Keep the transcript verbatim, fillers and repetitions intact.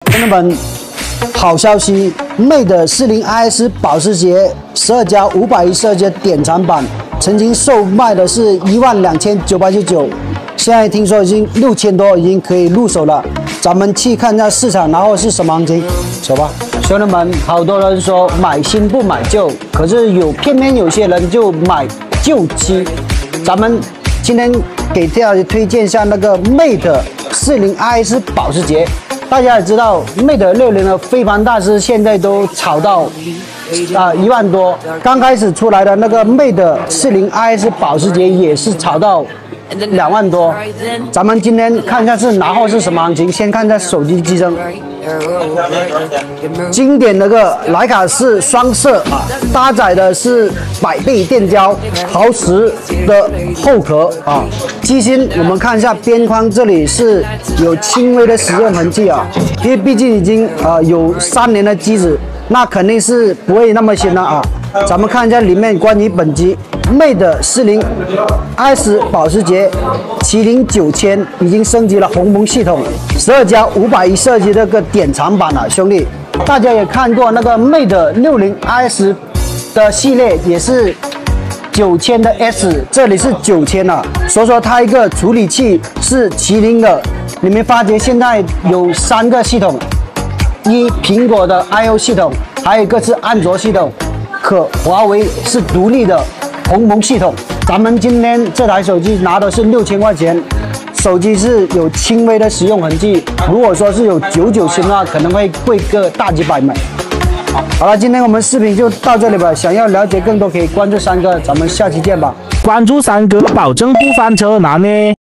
朋友们，好消息 ，Mate 四零 I S 保时捷十二加五百一设计的典藏版，曾经售卖的是一万两千九百九十九，现在听说已经六千多，已经可以入手了。咱们去看一下市场，然后是什么行情，走吧。兄弟们，好多人说买新不买旧，可是有偏偏有些人就买旧机。咱们今天给大家推荐一下那个 Mate 四零 I S 保时捷。大家也知道 ，Mate 六零的飞盘大师现在都炒到啊一万多。刚开始出来的那个 Mate 四零 I S 保时捷也是炒到两万多。咱们今天看一下是拿货是什么行情，先看一下手机机身。经典那个徕卡式双色啊，搭载的是百倍电胶陶瓷的后壳啊。机芯我们看一下边框，这里是有轻微的使用痕迹啊，因为毕竟已经呃有三年的机子，那肯定是不会那么新了啊。咱们看一下里面关于本机 Mate 四零 I S 保时捷麒麟九千已经升级了鸿蒙系统，十二加五百一设计这个典藏版了，兄弟，大家也看过那个 Mate 六零 I S 的系列，也是九千的 S， 这里是九千了，所以说它一个处理器是麒麟的。你们发觉现在有三个系统，一苹果的 I O 系统，还有一个是安卓系统。可华为是独立的鸿蒙系统。咱们今天这台手机拿的是六千块钱，手机是有轻微的使用痕迹。如果说是有九九新的话，可能会贵个大几百美。好了，今天我们视频就到这里吧。想要了解更多，可以关注三哥，咱们下期见吧。 关注三哥，保证不翻车，难呢。